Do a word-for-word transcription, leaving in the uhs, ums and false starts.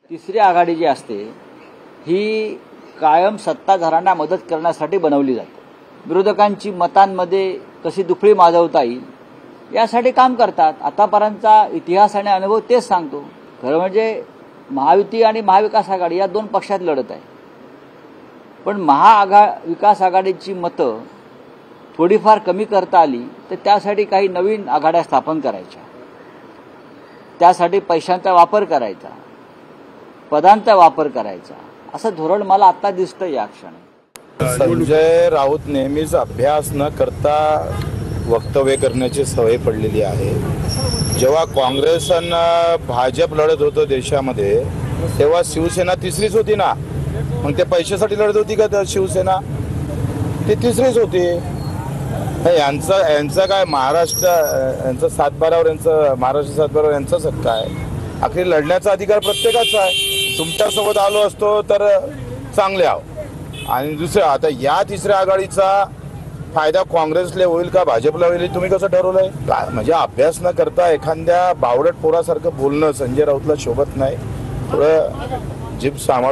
तिसरी आघाडी जी असते ही कायम सत्ताधाऱ्यांना मदत करण्यासाठी बनवली जाते. विरोधकांची मतांमध्ये कशी दुफळी माजवता येईल यासाठी काम करतात. आतापर्यंतचा इतिहास आणि अनुभव तेच सांगतो. खरं म्हणजे महायुती आणि महाविकास आघाडी या दोन पक्षात लढत आहे, पण महाआघा विकास आघाडीची मतं थोडीफार कमी करता आली तर त्यासाठी काही नवीन आघाड्या स्थापन करायच्या, त्यासाठी पैशांचा वापर करायचा, पदांचा वापर करायचा, असं धोरण मला आता दिसतं या क्षणी. संजय राऊत नेहमीच अभ्यास न करता वक्तव्य करण्याची सवय पडलेली आहे. जेव्हा काँग्रेस आणि भाजप लढत होतं देशामध्ये तेव्हा शिवसेना तिसरीच होती ना. मग ते पैशासाठी लढत होती का शिवसेना? ती तिसरीच होती. यांचं यांचं काय महाराष्ट्र यांचं सातबारावर यांचं महाराष्ट्र सातबारावर यांचाच हक्क आहे. आखरी लढण्याचा अधिकार प्रत्येकाचा आहे. तुमच्यासोबत आलो असतो तर चांगले आहो. आणि दुसरं आता या तिसऱ्या आघाडीचा फायदा काँग्रेसला होईल का भाजपला होईल तुम्ही कसं ठरवलंय? म्हणजे अभ्यास न करता एखाद्या बावडट पोरासारखं बोलणं संजय राऊतला शोभत नाही. थोडं जीभ सांभाळ.